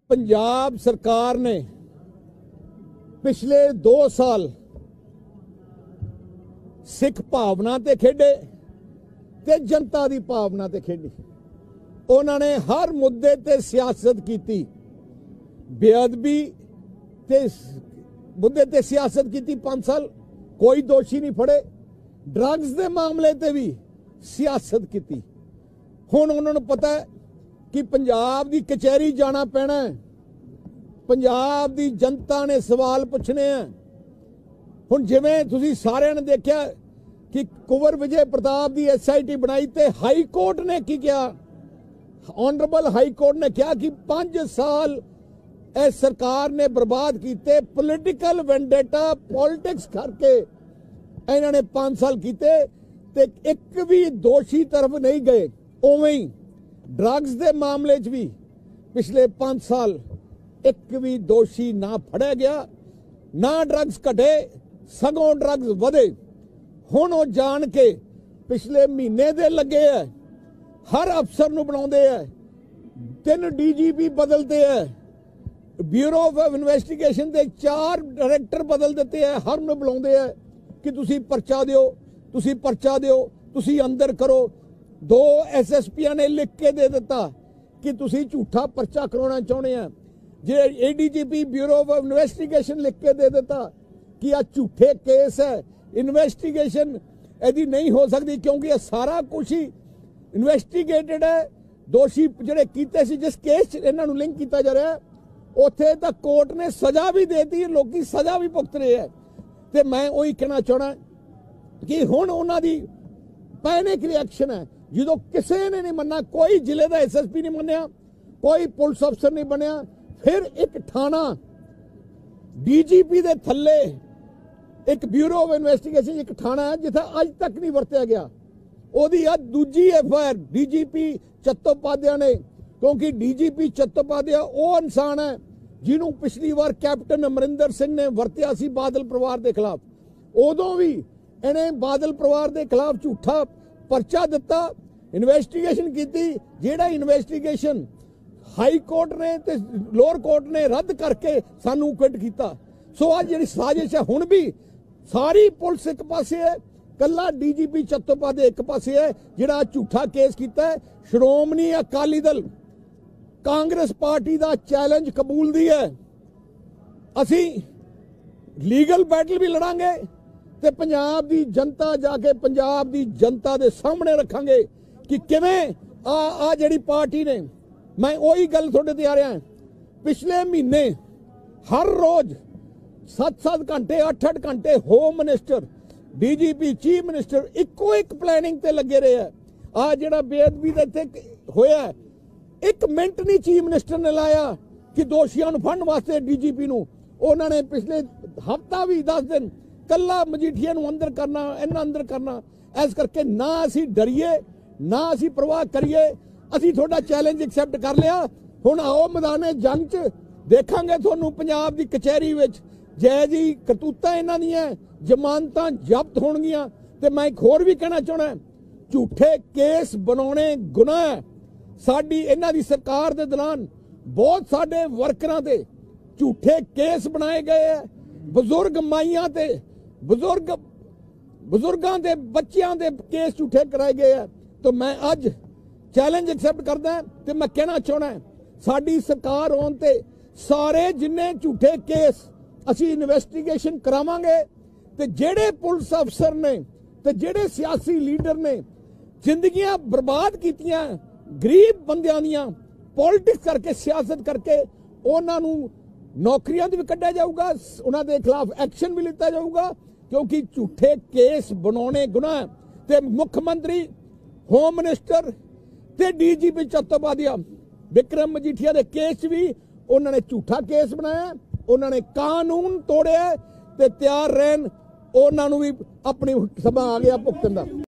पंजाब सरकार ने पिछले 2 साल सिख भावना ते खेडे ते जनता दी भावना ते खेडी। उन्होंने हर मुद्दे ते सियासत की, बेअदबी ते मुद्दे ते सियासत की। 5 साल कोई दोषी नहीं फड़े। ड्रग्स के मामले ते भी सियासत की। हुण उन्होंने पता है कि पंजाब की कचहरी जाना पैना है, पंजाब की जनता ने सवाल पूछने हैं। हुण जिवें तुसीं सारिआं ने देखिया कि कुंवर विजय प्रताप की SIT बनाई ते हाई कोर्ट ने की किया, ऑनरेबल हाई कोर्ट ने कहा कि 5 साल इस सरकार ने बर्बाद किए, पोलिटिकल वेंडेटा पॉलिटिक्स करके इन्होंने 5 साल किए ते एक भी दोषी तरफ नहीं गए। उवें ही ड्रग्स के मामले भी पिछले 5 साल एक भी दोषी ना फड़िया गया, ना ड्रग्स घटे, सगों ड्रग्स वधे। हुण वो जान के पिछले महीने दे लगे है, हर अफसर नूं बनाउंदे है, 3 DGP बदलते हैं, ब्यूरो ऑफ इन्वेस्टिगेशन के 4 डायरैक्टर बदल देते हैं, हर नूं बुलाउंदे है कि तुसी पर्चा दिओ, तुसी पर्चा दिओ, तुसी अंदर करो। 2 SSP'यां ने लिख के दे दिता कि तुसी झूठा पर्चा करवाना चाहुंदे हैं। जे ADGP ब्यूरो ऑफ इन्वेस्टिगेशन लिख के दे दिता कि आ झूठे केस है, इन्वेस्टिगेशन यदि नहीं हो सकती क्योंकि यह सारा कुछ ही इन्वेस्टिगेटेड है। दोषी जिहड़े कीते सी, जिस केस इन्हां नूं लिंक किया जा रहा है, उत्थे तां कोर्ट ने सज़ा भी देती, लोग सज़ा भी भुगत रहे हैं। तो मैं वही कहना चाहना कि हुण उन्हां दी पैनिक रिएक्शन है। जो किसी ने नहीं मन्ना, कोई जिले का SSP नहीं मन्निया, कोई पुलिस अफसर नहीं बनया, फिर एक थाना DGP दे थल्ले एक ब्यूरो ऑफ इन्वेस्टिगेशन एक थाना है जिथे अज तक नहीं वरत्या गया। ओदी अज दूजी FIR DGP चट्टोपाध्याय ने, क्योंकि DGP चट्टोपाध्याय वो इंसान है जिन्होंने पिछली बार कैप्टन अमरिंदर सिंह ने वरत्या सी बादल परिवार के खिलाफ। उदों भी इन्हें बादल परिवार के खिलाफ झूठा पर्चा दिता, इन्वेस्टिगेशन की, जेड़ा इन्वेस्टिगेशन हाई कोर्ट ने ते लोअर कोर्ट ने रद्द करके सानू क्विट किया। सो आज जी साजिश है, हुण भी सारी पुलिस एक पासे है, कला DGP चट्टोपाध्याय एक पासे है जिहड़ा झूठा केस किया है। श्रोमणी अकाली दल कांग्रेस पार्टी का चैलेंज कबूलदी है, असी लीगल बैटल भी लड़ांगे ते पंजाब की जनता जाके पंजाब की जनता के सामने रखांगे कि किवें आ जिहड़ी पार्टी ने। मैं वही गल तुहाडे ते आ रहा, पिछले महीने हर रोज 7-7 घंटे 8-8 घंटे home minister DGP chief minister इको एक प्लैनिंग ते लगे रहे हैं। आ जिहड़ा बेअदबी दा इत्थे होया, 1 मिनट नहीं चीफ मिनिस्टर ने लाया कि दोषियों नूं फड़न वास्ते DGP नूं। उन्होंने पिछले हफ्ता भी 10 दिन कला मजीठिया नूं अंदर करना, इन्हां अंदर करना। इस करके ना असी डरीए, ना असी परवाह करिए, असी थोड़ा चैलेंज एक्सैप्ट कर लिया। हुण आओ मैदाने जंग च देखांगे तुहानूं पंजाब की कचहरी विच जै जी करतूतां इन्हां दीआं जमानतां जब्त होणगीआं। ते मैं एक होर भी कहना चाहना, झूठे केस बनाने गुनाह है। साडी इन्हां दी सरकार दे दौरान बहुत साडे वर्करां ते झूठे केस बनाए गए है, बजुर्ग माइयां ते बुजुर्गां दे बच्चियां दे केस झूठे कराए गए हैं। तो मैं अज चैलेंज एक्सैप्ट करदा ते मैं कहना चाहना, साडी सरकार होण ते सारे जिन्ने झूठे केस असी इन्वेस्टिगेशन करावांगे ते जेड़े पुलिस अफसर ने ते जेड़े सियासी लीडर ने जिंदगियां बर्बाद कीतियां गरीब बंदियां दियां, पॉलिटिक्स करके सियासत करके उन्हां नूं नौकरियां भी कढ़िया जाऊगा, उन्हां दे खिलाफ एक्शन भी लिता जाऊगा क्योंकि झूठे केस बनाने गुनाह। ते मुख्यमंत्री, होम मिनिस्टर ते DGP चट्टोपाध्याय विक्रम मजीठिया के केस भी उन्होंने झूठा केस बनाया, उन्होंने कानून तोड़िया ते तैयार रहन उन्होंने भी अपनी सभा आ गया भुगतन का।